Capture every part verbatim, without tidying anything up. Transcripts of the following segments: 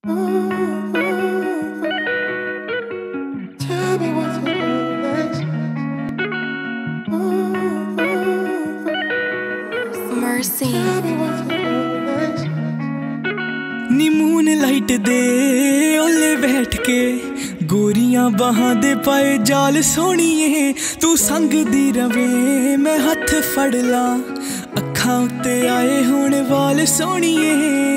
Mercy नी moonlight दे ओले बैठ के गोरियां बाहां दे पाए जाल सोहणीए तू संग दी रवे मैं हथ फड़ ला अखां उत्ते आए होण वाल सोहणीए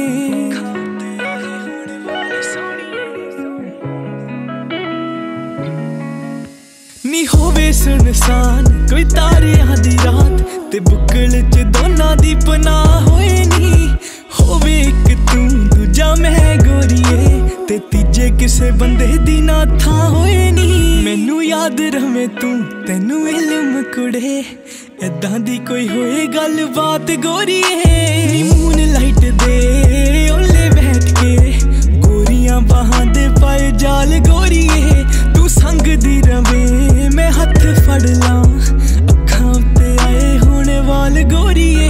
नी होवे सुनसान कोई तारियां दी रात ते बुकल च दोनां दी पनाह होए नी होवे एक तू दूजा मैं गोरीए ते तीजे किसे बंदे दी ना था होए नी मैनू याद रवे तू तैनू इल्म कुड़े ऐदां दी कोई होए गल बात गोरीए नी मून लाइट दे ओले बैठ के गोरियां बाहां दे पाए जाल गोरीए तू संग दी रवे मैं हथ फड़ ला अखां उत्ते आए होने वाल गोरीए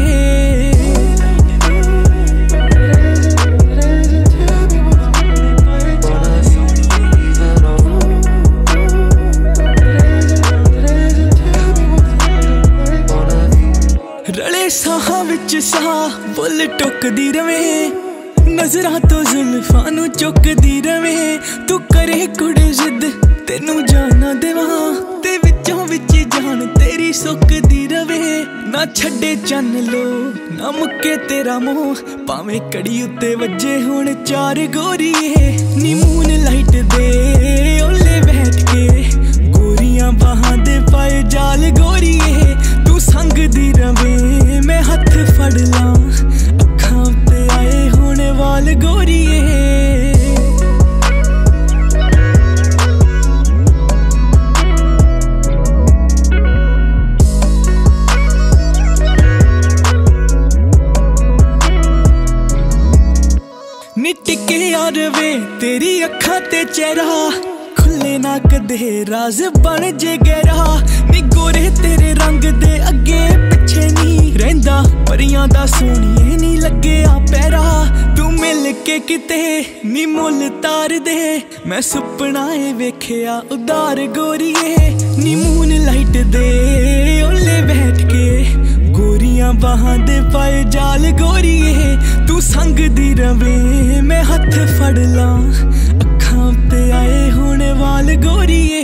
रले साहां विच साह बुल टुकदी रवे नजरां तो जुल्फां नू चुकदी रवे तू करे कुड़े जिद तेनू जाना देवां ते विचों विच जान तेरी सुकदी रवे ना छड्डे चन्न लो ना मुक्के तेरा मोह भावें कड़ी उत्ते वज्जे हुण चार गोरीए नी मून लाइट दे ओले बैठ के गोरियां बाहां दे पाए जाल गोरीए तू संग दी रवे मैं हथ फड़ ला अखां उत्ते आए होने वाल गोरीए टिके यार वे तेरी अखां ते चेहरा खुले ना कदे राज बन जे गहरा नी गोरे तेरे रंग दे अगे पिछे नी रहिंदा परियां दा सोहणीए नी लगे आ पैरा तू मिल के किते नी मुल तार दे मैं सुपना ए वेखिया उदार गोरीए नी मून लाइट दे ओले बैठ के गोरियां बाहां दे पाए जाल गोरीए तू संग दी रवे मैं हथ फड़ ला अखां उत्ते आए होने वाल गोरीए